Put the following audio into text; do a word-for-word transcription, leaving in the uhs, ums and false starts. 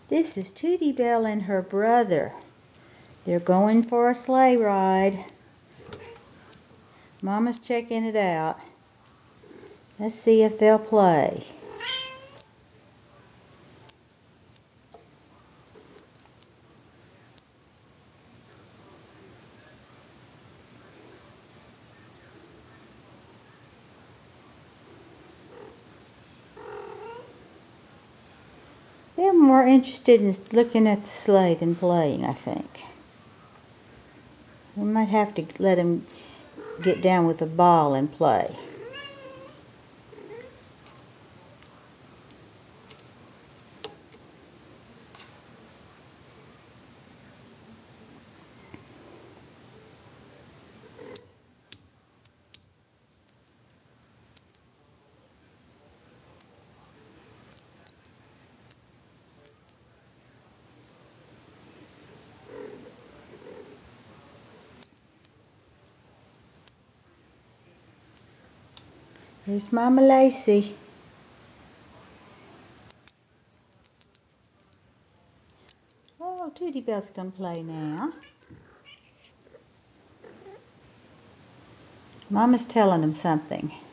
This is Toodiebelle and her brother. They're going for a sleigh ride. Mama's checking it out. Let's see if they'll play. They're more interested in looking at the sleigh than playing, I think. We might have to let them get down with the ball and play. Here's Mama Lacey. Oh, Toodiebelle's gonna play now. Mama's telling him something.